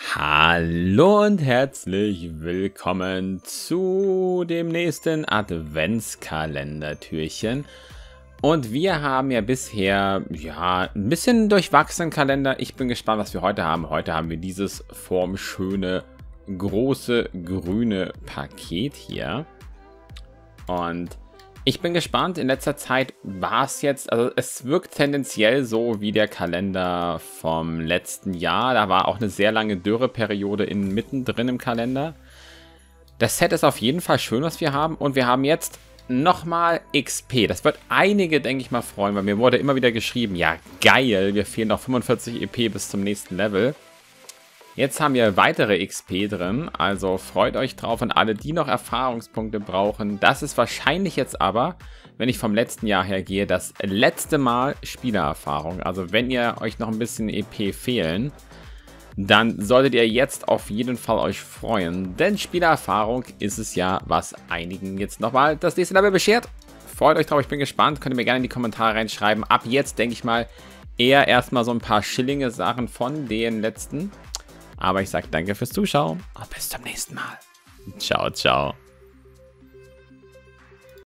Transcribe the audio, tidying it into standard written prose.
Hallo und herzlich willkommen zu dem nächsten Adventskalender-Türchen. Und wir haben ja bisher, ein bisschen durchwachsenen Kalender. Ich bin gespannt, was wir heute haben. Heute haben wir dieses formschöne, große, grüne Paket hier. Und ich bin gespannt, in letzter Zeit war es jetzt, also es wirkt tendenziell so wie der Kalender vom letzten Jahr. Da war auch eine sehr lange Dürreperiode mittendrin im Kalender. Das Set ist auf jeden Fall schön, was wir haben. Und wir haben jetzt nochmal XP. Das wird einige, denke ich mal, freuen, weil mir wurde immer wieder geschrieben, ja geil, wir fehlen noch 45 EP bis zum nächsten Level. Jetzt haben wir weitere XP drin, also freut euch drauf und alle, die noch Erfahrungspunkte brauchen. Das ist wahrscheinlich jetzt aber, wenn ich vom letzten Jahr her gehe, das letzte Mal Spielererfahrung. Also wenn ihr euch noch ein bisschen EP fehlen, dann solltet ihr jetzt auf jeden Fall euch freuen. Denn Spielererfahrung ist es ja, was einigen jetzt nochmal das nächste Level beschert. Freut euch drauf, ich bin gespannt. Könnt ihr mir gerne in die Kommentare reinschreiben. Ab jetzt denke ich mal eher erstmal so ein paar Schillinge Sachen von den letzten. Aber ich sage danke fürs Zuschauen und bis zum nächsten Mal. Ciao, ciao.